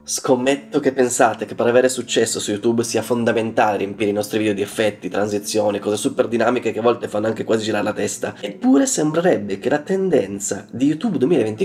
Scommetto che pensate che per avere successo su YouTube sia fondamentale riempire i nostri video di effetti, transizioni, cose super dinamiche che a volte fanno anche quasi girare la testa. Eppure sembrerebbe che la tendenza di YouTube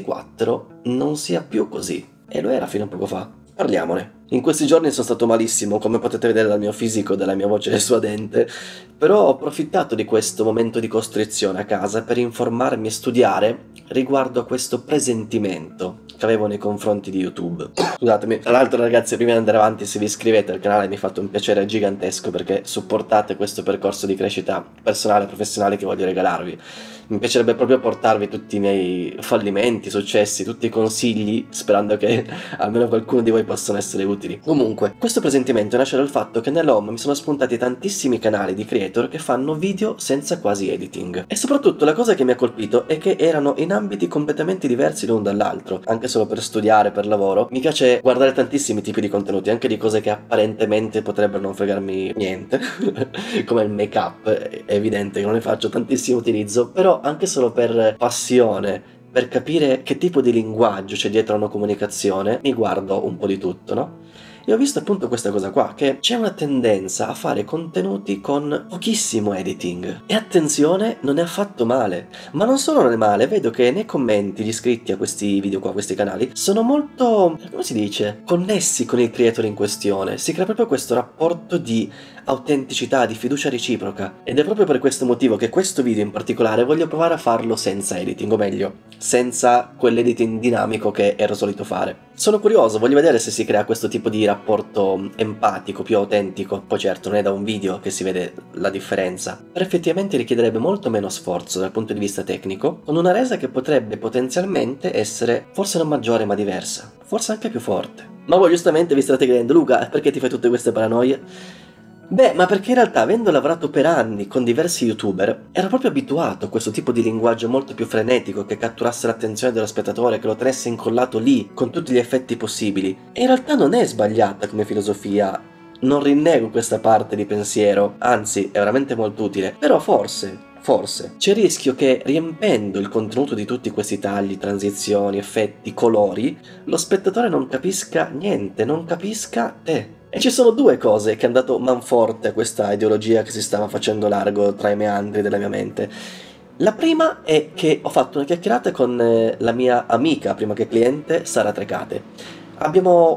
2024 non sia più così. E lo era fino a poco fa. Parliamone. In questi giorni sono stato malissimo, come potete vedere dal mio fisico e dalla mia voce suadente, però ho approfittato di questo momento di costrizione a casa per informarmi e studiare riguardo a questo presentimento che avevo nei confronti di YouTube. Scusatemi, tra l'altro ragazzi, prima di andare avanti, se vi iscrivete al canale mi fate un piacere gigantesco perché supportate questo percorso di crescita personale e professionale che voglio regalarvi. Mi piacerebbe proprio portarvi tutti i miei fallimenti, successi, tutti i consigli, sperando che almeno qualcuno di voi possano essere utili. Comunque, questo presentimento nasce dal fatto che nell'home mi sono spuntati tantissimi canali di creator che fanno video senza quasi editing. E soprattutto la cosa che mi ha colpito è che erano in ambiti completamente diversi l'uno dall'altro, anche solo per studiare, per lavoro. Mi piace guardare tantissimi tipi di contenuti, anche di cose che apparentemente potrebbero non fregarmi niente, come il make-up, è evidente che non ne faccio tantissimo utilizzo, però anche solo per passione, per capire che tipo di linguaggio c'è dietro a una comunicazione, mi guardo un po' di tutto, no? E ho visto appunto questa cosa qua, che c'è una tendenza a fare contenuti con pochissimo editing. E attenzione, non è affatto male. Ma non solo non è male, vedo che nei commenti gli iscritti a questi video qua, a questi canali, sono molto, come si dice, connessi con il creator in questione. Si crea proprio questo rapporto di autenticità, di fiducia reciproca. Ed è proprio per questo motivo che questo video in particolare voglio provare a farlo senza editing, o meglio, senza quell'editing dinamico che ero solito fare. Sono curioso, voglio vedere se si crea questo tipo di rapporto empatico, più autentico. Poi certo, non è da un video che si vede la differenza. Però effettivamente richiederebbe molto meno sforzo dal punto di vista tecnico, con una resa che potrebbe potenzialmente essere forse non maggiore ma diversa, forse anche più forte. Ma voi giustamente vi state chiedendo, Luca, perché ti fai tutte queste paranoie? Beh, ma perché in realtà, avendo lavorato per anni con diversi youtuber, ero proprio abituato a questo tipo di linguaggio molto più frenetico, che catturasse l'attenzione dello spettatore, che lo tenesse incollato lì, con tutti gli effetti possibili. E in realtà non è sbagliata come filosofia, non rinnego questa parte di pensiero, anzi, è veramente molto utile, però forse c'è il rischio che riempendo il contenuto di tutti questi tagli, transizioni, effetti, colori, lo spettatore non capisca niente, non capisca te. E ci sono due cose che hanno dato manforte a questa ideologia che si stava facendo largo tra i meandri della mia mente. La prima è che ho fatto una chiacchierata con la mia amica, prima che cliente, Sara Trecate. Abbiamo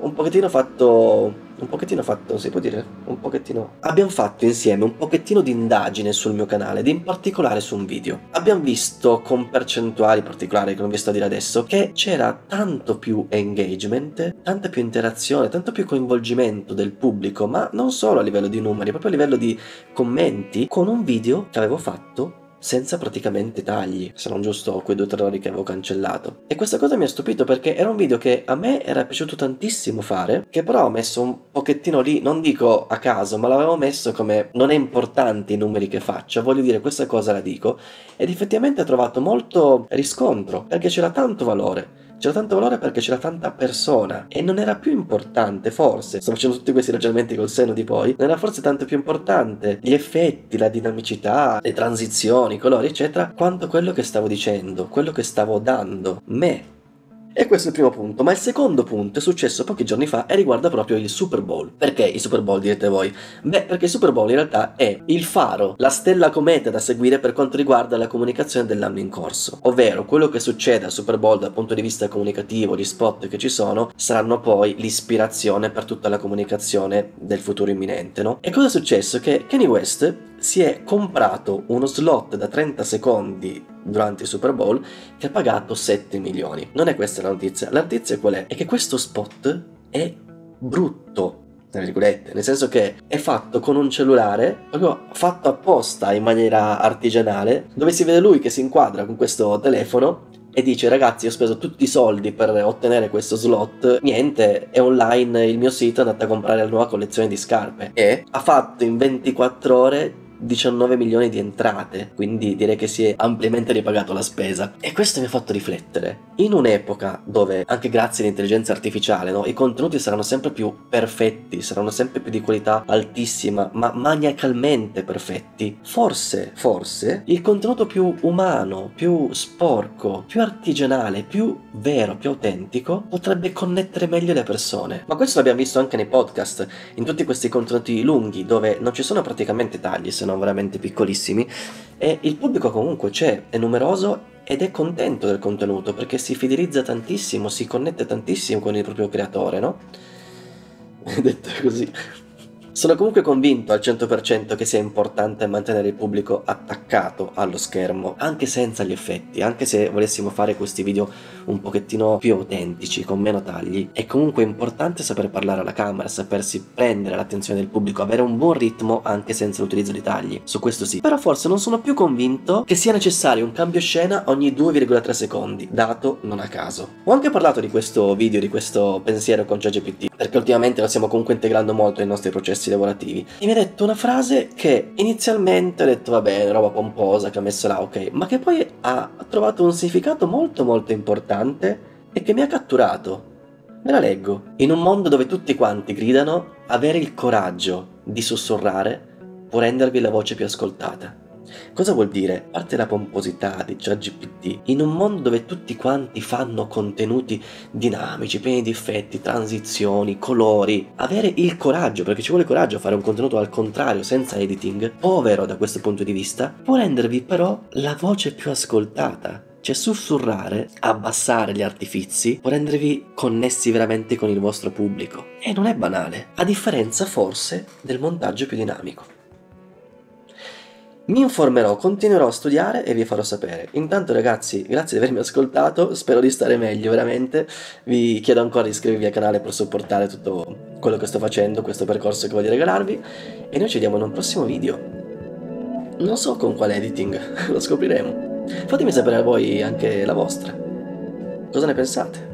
si può dire? Abbiamo fatto insieme un pochettino di indagine sul mio canale, ed in particolare su un video. Abbiamo visto con percentuali particolari, che non vi sto a dire adesso, che c'era tanto più engagement, tanta più interazione, tanto più coinvolgimento del pubblico, ma non solo a livello di numeri, proprio a livello di commenti, con un video che avevo fatto senza praticamente tagli, se non giusto quei 2 o 3 errori che avevo cancellato. E questa cosa mi ha stupito perché era un video che a me era piaciuto tantissimo fare, che però ho messo un pochettino lì, non dico a caso, ma l'avevo messo come non è importante i numeri che faccio, voglio dire questa cosa la dico, ed effettivamente ha trovato molto riscontro, perché c'era tanto valore. C'era tanto valore perché c'era tanta persona e non era più importante, forse, sto facendo tutti questi ragionamenti col senno di poi, non era forse tanto più importante gli effetti, la dinamicità, le transizioni, i colori, eccetera, quanto quello che stavo dicendo, quello che stavo dando, me. E questo è il primo punto, ma il secondo punto è successo pochi giorni fa e riguarda proprio il Super Bowl. Perché il Super Bowl, direte voi? Beh, perché il Super Bowl in realtà è il faro, la stella cometa da seguire per quanto riguarda la comunicazione dell'anno in corso. Ovvero, quello che succede al Super Bowl dal punto di vista comunicativo, gli spot che ci sono, saranno poi l'ispirazione per tutta la comunicazione del futuro imminente, no? E cosa è successo? Che Kanye West si è comprato uno slot da 30 secondi durante il Super Bowl che ha pagato 7 milioni. Non è questa la notizia qual è? È che questo spot è brutto, tra virgolette, nel senso che è fatto con un cellulare, proprio fatto apposta in maniera artigianale, dove si vede lui che si inquadra con questo telefono e dice: ragazzi, ho speso tutti i soldi per ottenere questo slot, niente, è online il mio sito, andate a comprare la nuova collezione di scarpe. E ha fatto in 24 ore 19 milioni di entrate, quindi direi che si è ampiamente ripagato la spesa. E questo mi ha fatto riflettere. In un'epoca dove, anche grazie all'intelligenza artificiale, no, i contenuti saranno sempre più perfetti, saranno sempre più di qualità altissima, ma maniacalmente perfetti, forse il contenuto più umano, più sporco, più artigianale, più vero, più autentico, potrebbe connettere meglio le persone. Ma questo l'abbiamo visto anche nei podcast, in tutti questi contenuti lunghi, dove non ci sono praticamente tagli, se non veramente piccolissimi, e il pubblico comunque c'è, è numeroso ed è contento del contenuto, perché si fidelizza tantissimo, si connette tantissimo con il proprio creatore, no? Detto così. Sono comunque convinto al 100% che sia importante mantenere il pubblico attaccato allo schermo, anche senza gli effetti, anche se volessimo fare questi video un pochettino più autentici, con meno tagli. È comunque importante saper parlare alla camera, sapersi prendere l'attenzione del pubblico, avere un buon ritmo anche senza l'utilizzo di tagli, su questo sì. Però forse non sono più convinto che sia necessario un cambio scena ogni 2,3 secondi, dato non a caso. Ho anche parlato di questo video, di questo pensiero con ChatGPT, perché ultimamente lo stiamo comunque integrando molto nei nostri processi lavorativi, e mi ha detto una frase che inizialmente ho detto vabbè, roba pomposa che ha messo là, ok, ma che poi ha trovato un significato molto molto importante e che mi ha catturato. Me la leggo. In un mondo dove tutti quanti gridano, avere il coraggio di sussurrare può rendervi la voce più ascoltata. Cosa vuol dire? A parte la pomposità di ChatGPT, in un mondo dove tutti quanti fanno contenuti dinamici, pieni di effetti, transizioni, colori, avere il coraggio, perché ci vuole coraggio a fare un contenuto al contrario, senza editing, povero da questo punto di vista, può rendervi però la voce più ascoltata. Cioè sussurrare, abbassare gli artifizi, può rendervi connessi veramente con il vostro pubblico. E non è banale, a differenza forse del montaggio più dinamico. Mi informerò, continuerò a studiare e vi farò sapere. Intanto ragazzi, grazie di avermi ascoltato, spero di stare meglio veramente. Vi chiedo ancora di iscrivervi al canale per supportare tutto quello che sto facendo, questo percorso che voglio regalarvi, e noi ci vediamo in un prossimo video. Non so con quale editing, lo scopriremo. Fatemi sapere a voi anche la vostra. Cosa ne pensate?